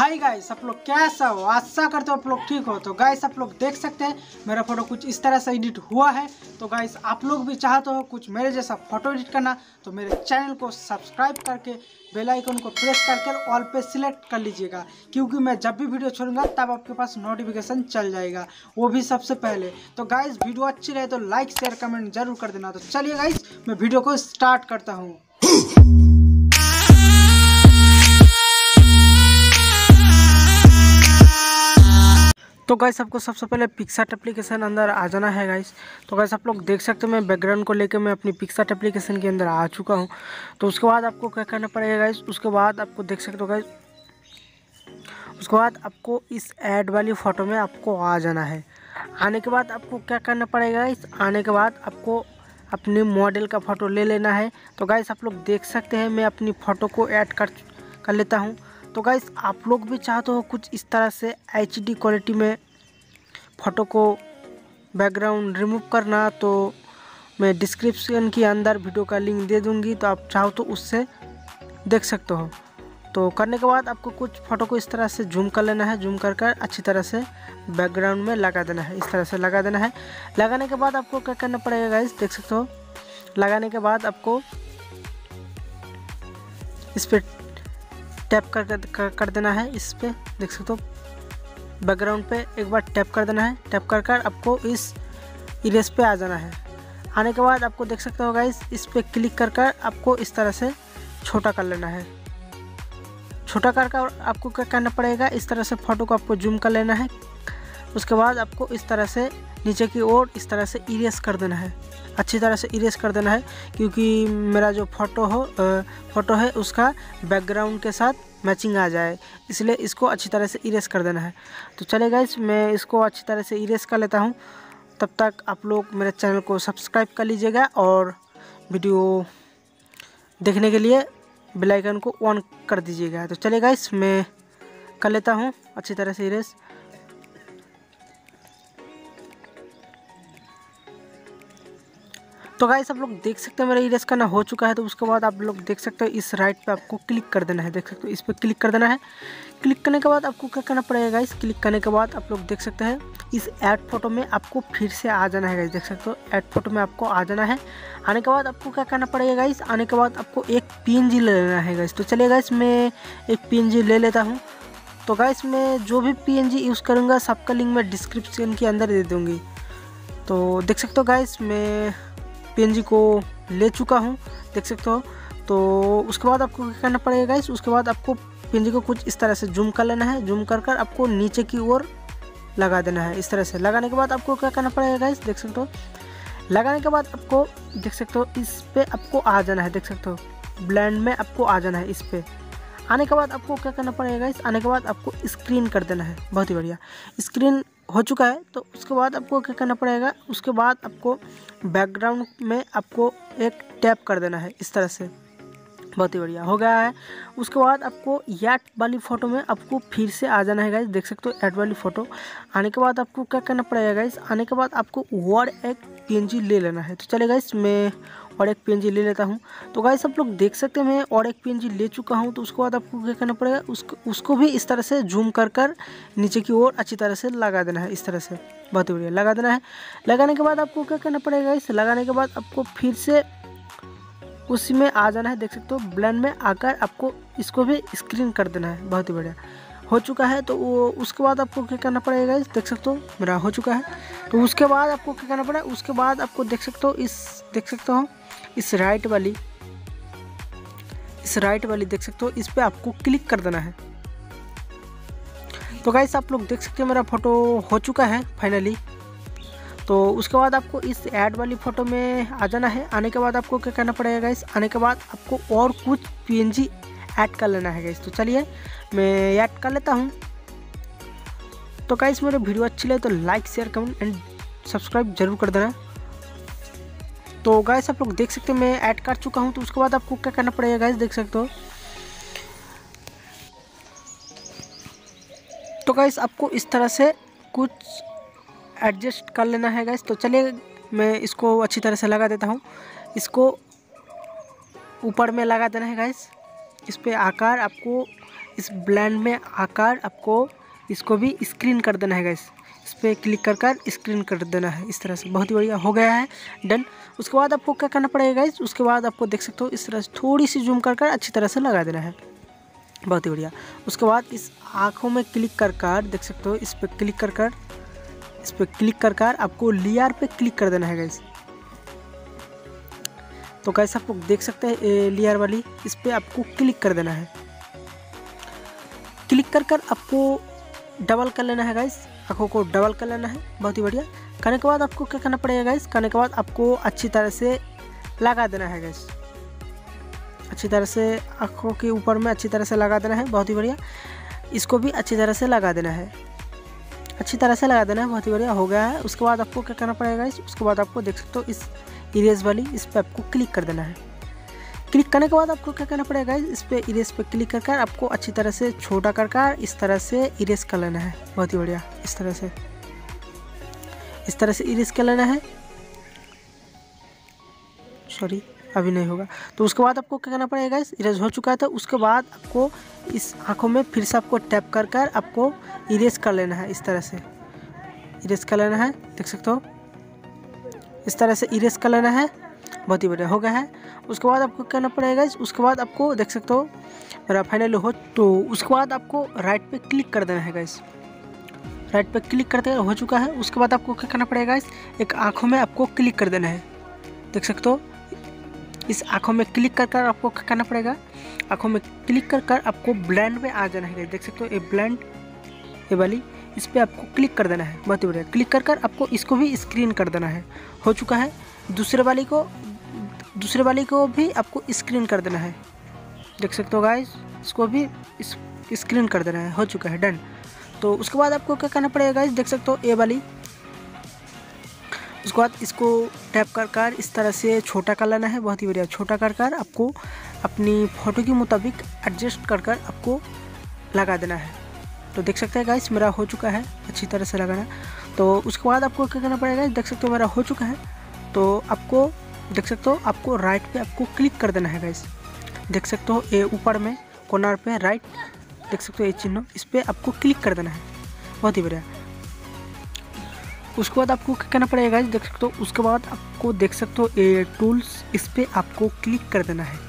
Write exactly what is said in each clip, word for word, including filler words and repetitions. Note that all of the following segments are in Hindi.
हाय गाइस, आप लोग कैसा हो? आशा करते हो आप लोग ठीक हो। तो गाइस आप लोग देख सकते हैं मेरा फोटो कुछ इस तरह से एडिट हुआ है। तो गाइस आप लोग भी चाहते हो कुछ मेरे जैसा फोटो एडिट करना तो मेरे चैनल को सब्सक्राइब करके बेल आइकन को प्रेस करके ऑल पे सिलेक्ट कर लीजिएगा, क्योंकि मैं जब भी वीडियो छोड़ूंगा तब आपके पास नोटिफिकेशन चल जाएगा, वो भी सबसे पहले। तो गाइस वीडियो अच्छी रहे तो लाइक शेयर कमेंट जरूर कर देना। तो चलिए गाइस मैं वीडियो को स्टार्ट करता हूँ। तो गाइस आपको सबसे पहले पिक्सार्ट एप्लीकेशन अंदर आ जाना है गाइस। तो गाइस आप लोग देख सकते हो मैं बैकग्राउंड को लेकर मैं अपनी पिक्सार्ट एप्लीकेशन के अंदर आ चुका हूं। तो उसके बाद आपको क्या करना पड़ेगा गाइस, उसके बाद आपको देख सकते हो गाइस, उसके बाद आपको इस ऐड वाली फ़ोटो में आपको आ जाना है। आने के बाद आपको क्या करना पड़ेगा गाइस, आने के बाद आपको अपने मॉडल का फ़ोटो ले लेना है। तो गाइस आप लोग देख सकते हैं मैं अपनी फ़ोटो को ऐड कर कर लेता हूँ। तो गाइस आप लोग भी चाहते हो कुछ इस तरह से एच डी क्वालिटी में फ़ोटो को बैकग्राउंड रिमूव करना, तो मैं डिस्क्रिप्शन के अंदर वीडियो का लिंक दे दूंगी, तो आप चाहो तो उससे देख सकते हो। तो करने के बाद आपको कुछ फ़ोटो को इस तरह से जूम कर लेना है, जूम कर कर अच्छी तरह से बैकग्राउंड में लगा देना है, इस तरह से लगा देना है। लगाने के बाद आपको क्या करना पड़ेगा गाइस, देख सकते हो। लगाने के बाद आपको इस पर टैप कर कर, कर देना है, इस पर देख सकते हो बैकग्राउंड पे एक बार टैप कर देना है। टैप कर कर आपको इस इरेज पे आ जाना है। आने के बाद आपको देख सकते हो गाइस, इस पे क्लिक कर कर आपको इस तरह से छोटा कर लेना है। छोटा कर कर आपको क्या करना पड़ेगा, इस तरह से फ़ोटो को आपको जूम कर लेना है। उसके बाद आपको इस तरह से नीचे की ओर इस तरह से इरेज कर देना है, अच्छी तरह से इरेज कर देना है, क्योंकि मेरा जो फ़ोटो हो फ़ोटो है उसका बैकग्राउंड के साथ मैचिंग आ जाए, इसलिए इसको अच्छी तरह से इरेज कर देना है। तो चलिए गाइस मैं इसको अच्छी तरह से इरेज कर लेता हूँ। तब तक आप लोग मेरे चैनल को सब्सक्राइब कर लीजिएगा और वीडियो देखने के लिए बेल आइकन को ऑन कर दीजिएगा। तो चलिए गाइस मैं कर लेता हूँ अच्छी तरह से इरेज। तो गाइस आप लोग देख सकते हैं मेरा इरेज करना हो चुका है। तो उसके बाद आप लोग देख सकते हो इस राइट पे आपको क्लिक कर देना है, देख सकते हो इस पे क्लिक कर देना है। क्लिक करने के बाद आपको क्या करना पड़ेगा गाइस, क्लिक करने के बाद आप लोग देख सकते हैं इस ऐड फोटो में आपको फिर से आ जाना है गाइस। देख सकते हो ऐड फोटो में आपको आ जाना है। आने के बाद आपको क्या करना पड़ेगा गाइस, आने के बाद आपको एक पीएनजी ले लेना है गाइस। तो चलिए गाइस मैं एक पीएनजी ले लेता हूँ। तो गाइस मैं जो भी पीएनजी यूज़ करूँगा सबका लिंक मैं डिस्क्रिप्शन के अंदर दे दूँगी। तो देख सकते हो गाइस मैं पीएनजी को ले चुका हूँ, देख सकते हो। तो उसके बाद आपको क्या करना पड़ेगा गाइस, उसके बाद आपको पीएनजी को कुछ इस तरह से जूम कर लेना है। जूम कर कर आपको नीचे की ओर लगा देना है, इस तरह से। लगाने के बाद आपको क्या करना पड़ेगा गाइस, देख सकते हो। लगाने के बाद आपको देख सकते हो इस पे आपको आ जाना है, देख सकते हो ब्लेंड में आपको आ जाना है इस पे। आने के बाद आपको क्या करना पड़ेगा गाइस, आने के बाद आपको स्क्रीन कर देना है। बहुत ही बढ़िया, स्क्रीन हो चुका है। तो उसके बाद आपको क्या करना पड़ेगा, उसके बाद आपको बैकग्राउंड में आपको एक टैप कर देना है इस तरह से। बहुत ही बढ़िया हो गया है। उसके बाद आपको ऐड वाली फ़ोटो में आपको फिर से आ जाना है गाइस, देख सकते हो ऐड वाली फ़ोटो। आने के बाद आपको क्या करना पड़ेगा गाइस, आने के बाद आपको और एक पीएनजी ले लेना है। तो चलिए गाइस मैं और एक पीएनजी ले लेता हूँ। तो गाइस आप लोग देख सकते हैं मैं और एक पीएनजी ले चुका हूँ। तो उसके बाद आपको क्या करना पड़ेगा, उसको उसको भी इस तरह से जूम कर कर नीचे की ओर अच्छी तरह से लगा देना है, इस तरह से। बहुत ही बढ़िया लगा देना है। लगाने के बाद आपको क्या करना पड़ेगा गाइस, लगाने के बाद आपको फिर से उसी में आ जाना है, देख सकते हो ब्लेंड में आकर आपको इसको भी स्क्रीन कर देना है। बहुत ही बढ़िया हो चुका है। तो वो उसके बाद आपको क्या करना पड़ेगा, देख सकते हो मेरा हो चुका है। तो उसके बाद आपको क्या करना पड़ेगा, उसके बाद आपको देख सकते हो इस देख सकते हो इस राइट वाली इस राइट वाली देख सकते हो इस पे आपको क्लिक कर देना है। तो गाइस आप लोग देख सकते हो मेरा फोटो हो चुका है फाइनली। तो उसके बाद आपको इस ऐड वाली फ़ोटो में आ जाना है। आने के बाद आपको क्या करना पड़ेगा गाइस, आने के बाद आपको और कुछ पीएनजी ऐड कर लेना है गाइस। तो चलिए मैं ऐड कर लेता हूँ। तो गाइस मेरे वीडियो अच्छी लगे तो like share comment and subscribe जरूर कर देना। तो गाइस आप लोग देख सकते हैं मैं ऐड कर चुका हूँ। तो उसके बाद आपको क्या करना पड़ेगा गाइस, देख सकते हो। तो गाइस आपको इस तरह से कुछ एडजस्ट कर लेना है गाइस। तो चलिए मैं इसको अच्छी तरह से लगा देता हूँ। इसको ऊपर में लगा देना है गाइस, इस पे आकार आपको इस ब्लेंड में आकार आपको इसको भी स्क्रीन कर देना है गाइस। इस पर क्लिक कर कर स्क्रीन कर देना है इस तरह से। बहुत ही बढ़िया, हो गया है डन। उसके बाद आपको क्या करना पड़ेगा गाइस, उसके बाद आपको देख सकते हो इस तरह से थोड़ी सी जूम कर कर अच्छी तरह से लगा देना है। बहुत ही बढ़िया। उसके बाद इस आँखों में क्लिक कर कर देख सकते हो, इस पर क्लिक कर कर इस पर क्लिक कर कर आपको लेयर पे क्लिक कर देना है गाइस। तो गाइस आप लोग देख सकते हैं लेयर वाली, इस पर आपको क्लिक कर देना है। क्लिक कर कर आपको डबल कर लेना है गाइस, आँखों को डबल कर लेना है। बहुत ही बढ़िया। करने के बाद आपको क्या करना पड़ेगा गाइस, करने के बाद आपको अच्छी तरह से लगा देना है गाइस। अच्छी तरह से आँखों के ऊपर में अच्छी तरह से लगा देना है। बहुत ही बढ़िया। इसको भी अच्छी तरह से लगा देना है, अच्छी तरह से लगा देना है। बहुत ही बढ़िया, हो गया है। उसके बाद आपको क्या करना पड़ेगा गाइस, उसके बाद आपको देख सकते हो इस इरेज वाली, इस पर आपको क्लिक कर देना है। क्लिक करने के बाद आपको क्या करना पड़ेगा गाइस, इस पर इरेज पे क्लिक कर कर आपको अच्छी तरह से छोटा कर कर इस तरह से इरेज कर लेना है। बहुत ही बढ़िया, इस तरह से इस तरह से इरेज कर लेना है। सॉरी अभी नहीं होगा। तो उसके बाद आपको क्या करना पड़ेगा गाइस, इरेज हो चुका है तो उसके बाद आपको इस आँखों में फिर से आपको टैप कर कर आपको इरेज कर लेना है। इस तरह से इरेज कर लेना है, देख सकते हो इस तरह से इरेज कर लेना है। बहुत ही बढ़िया, हो गया है। उसके बाद आपको करना पड़ेगा गाइस, उसके बाद आपको देख सकते हो मेरा फाइनली हो। तो उसके बाद आपको राइट पे क्लिक कर देना है गाइस। राइट पे क्लिक करते हो चुका है। उसके बाद आपको क्या करना पड़ेगा गाइस, एक आँखों में आपको क्लिक कर देना है। देख सकते हो इस आँखों में क्लिक कर कर आपको क्या करना पड़ेगा, आँखों में क्लिक कर कर आपको ब्लेंड में आ जाना है। देख सकते हो ये ब्लेंड, ये वाली, इस पर आपको क्लिक कर देना है। बहुत ही बढ़िया। क्लिक कर कर आपको इसको भी स्क्रीन कर देना है। हो चुका है। दूसरे वाली को दूसरे वाली को भी आपको स्क्रीन कर देना है। देख सकते हो गाइस, इसको भी इस स्क्रीन कर देना है। हो चुका है, डन। तो उसके बाद आपको क्या करना पड़ेगा गाइस, देख सकते हो ए वाली, उसके बाद इसको टैप कर कर इस तरह से छोटा कर लेना है। बहुत ही बढ़िया, छोटा कर कर आपको अपनी फ़ोटो के मुताबिक एडजस्ट कर कर आपको लगा देना है। तो देख सकते हैं गाइस मेरा हो चुका है अच्छी तरह से लगाना। तो उसके बाद आपको क्या करना पड़ेगा, देख सकते हो मेरा हो चुका है। तो आपको देख सकते हो आपको राइट पे आपको क्लिक कर देना है गाइस। देख सकते हो ये ऊपर में कॉर्नर पे राइट, देख सकते हो ये चिन्ह, इस पर आपको क्लिक कर देना है। बहुत ही बढ़िया। उसके बाद आपको क्या करना पड़ेगा गाइस, देख सकते हो उसके बाद आपको देख सकते हो ये टूल्स, इस पर आपको क्लिक कर देना है।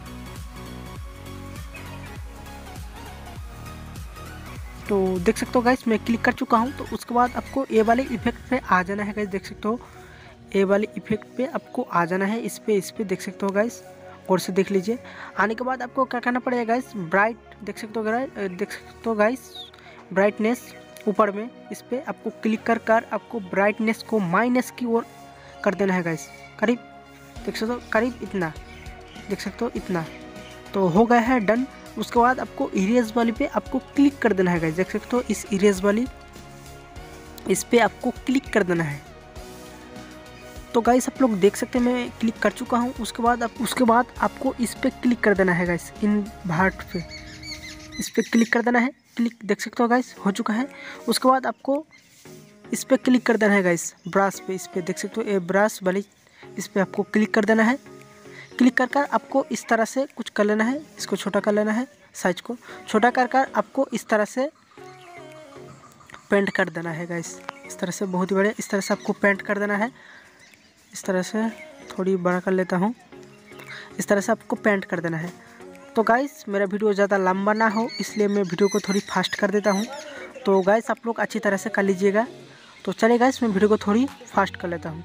तो देख सकते हो गाइस मैं क्लिक कर चुका हूँ। तो उसके बाद आपको ये वाले इफेक्ट पे आ जाना है गाइस। देख सकते हो ये वाली इफेक्ट पे आपको आ जाना है, इस पे इस पे देख सकते हो गाइस, और से देख लीजिए। आने के बाद आपको क्या करना पड़ेगा गाइस, ब्राइट, देख सकते हो देख सकते हो गाइस ब्राइटनेस ऊपर में, इस पे आपको क्लिक कर कर आपको ब्राइटनेस को माइनस की ओर कर देना है गाइस। करीब देख सकते हो, करीब इतना, देख सकते हो इतना। तो हो गया है, डन। उसके बाद आपको इरेज वाली पे आपको क्लिक कर देना है गाइस। देख सकते हो इस इरेज वाली, इस पे आपको क्लिक कर देना है। तो गाइस आप लोग देख सकते हैं मैं क्लिक कर चुका हूँ। उसके बाद आप उसके बाद आपको इस पे क्लिक कर देना है गाइस, इन भार्ट पे इस पे क्लिक कर देना है। क्लिक देख सकते हो गाइस हो चुका है। उसके बाद आपको इस पे क्लिक कर देना है गाइस, ब्रश पे, इस पे देख सकते हो ये ब्रश वाली, इस पे आपको क्लिक कर देना है। क्लिक कर कर आपको इस तरह से कुछ कर लेना है, इसको छोटा कर लेना है, साइज को छोटा कर कर आपको इस तरह से पेंट कर देना है गाइस। इस तरह से बहुत ही बढ़िया, इस तरह से आपको पेंट कर देना है। इस तरह से थोड़ी बड़ा कर लेता हूँ, इस तरह से आपको पेंट कर देना है। तो गाइस मेरा वीडियो ज़्यादा लंबा ना हो इसलिए मैं वीडियो को थोड़ी फास्ट कर देता हूँ। तो गाइस आप लोग अच्छी तरह से कर लीजिएगा। तो चलिए गाइस मैं वीडियो को थोड़ी फास्ट कर लेता हूँ।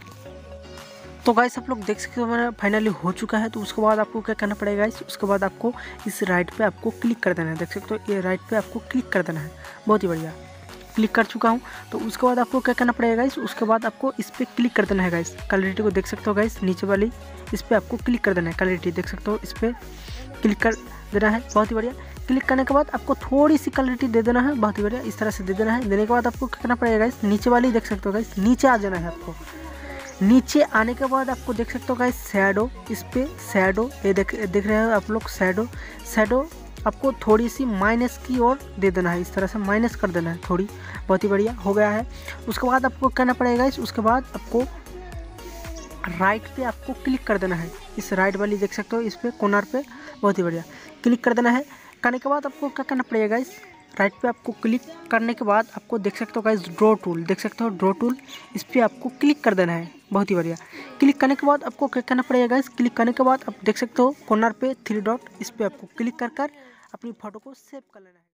तो गाइस आप लोग देख सकते हो मेरा फाइनली हो चुका है। तो उसके बाद आपको क्या करना पड़ेगा गाइस, उसके बाद आपको इस राइट पे आपको क्लिक कर देना है। देख सकते हो ये राइट पे आपको क्लिक कर देना है। बहुत ही बढ़िया, क्लिक कर चुका हूँ। तो उसके बाद आपको क्या करना पड़ेगा गाइस, उसके बाद आपको इस पर क्लिक कर देना है गाइस। क्लैरिटी को देख सकते हो गाइस नीचे वाली, इस पर आपको क्लिक कर देना है। क्लैरिटी देख सकते हो, इस पर क्लिक कर देना है। बहुत ही बढ़िया। क्लिक करने के बाद आपको थोड़ी सी क्लैरिटी दे देना है। बहुत ही बढ़िया, इस तरह से दे देना है। देने के बाद आपको क्या करना पड़ेगा गाइस, नीचे वाली देख सकते हो गाइस, नीचे आ जाना है आपको। नीचे आने के बाद आपको देख सकते हो गाइस शैडो, इस पे शैडो ये देख देख रहे हो आप लोग, शैडो शैडो आपको थोड़ी सी माइनस की ओर दे देना है, इस तरह से माइनस कर देना है थोड़ी। बहुत ही बढ़िया, हो गया है। उसके बाद आपको करना पड़ेगा गाइस, उसके बाद आपको राइट पे आपको क्लिक कर देना है। इस राइट वाली देख सकते हो, इस पे कॉर्नर पे, बहुत ही बढ़िया क्लिक कर देना है। करने के बाद आपको क्या करना पड़ेगा गाइस, राइट पे आपको क्लिक करने के बाद आपको देख सकते हो गाइस ड्रॉ टूल, देख सकते हो ड्रॉ टूल, इस पर आपको क्लिक कर देना है। बहुत ही बढ़िया। क्लिक करने के बाद आपको क्या करना पड़ेगा गाइस, क्लिक करने के बाद आप देख सकते हो कॉर्नर पे थ्री डॉट, इस पर आपको क्लिक कर कर अपनी फ़ोटो को सेव कर लेना है।